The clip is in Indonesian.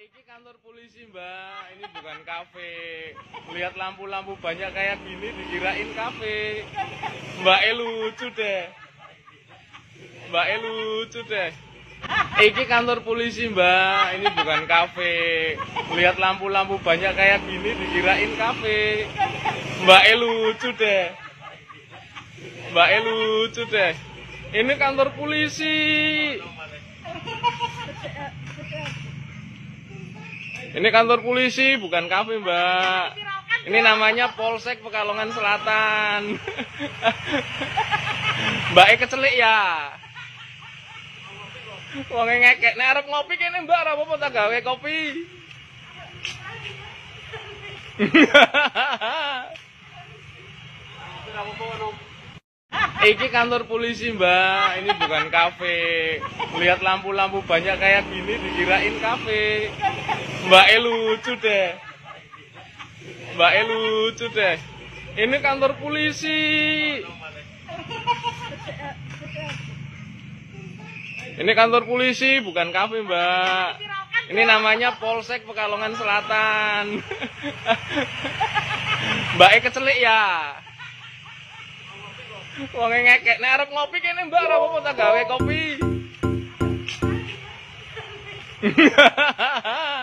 Ini kantor polisi, Mbak. Ini bukan kafe. Lihat lampu-lampu banyak kayak gini dikirain kafe. Mbak lucu deh. Mbak lucu deh. Ini kantor polisi, Mbak. Ini bukan kafe. Lihat lampu-lampu banyak kayak gini dikirain kafe. Mbak lucu deh. Mbak lucu deh. Ini kantor polisi. Ini kantor polisi, bukan kafe, Mbak. Ini namanya Polsek Pekalongan Selatan. Mbak kecelik ya. Wong ngekek, nek arep ngopi kene, Mbak, ora apa-apa tak gawe kopi. Iki kantor polisi, Mbak. Ini bukan kafe. Lihat lampu-lampu banyak kayak gini dikirain kafe. Mbak lucu deh. Mbak lucu deh. Ini kantor polisi. Ini kantor polisi, bukan kafe, Mbak. Ini namanya Polsek Pekalongan Selatan. Mbak kecelik ya. Wong ngekek, nek arep ngopi kene, Mbak, ora apa-apa tak gawe kopi.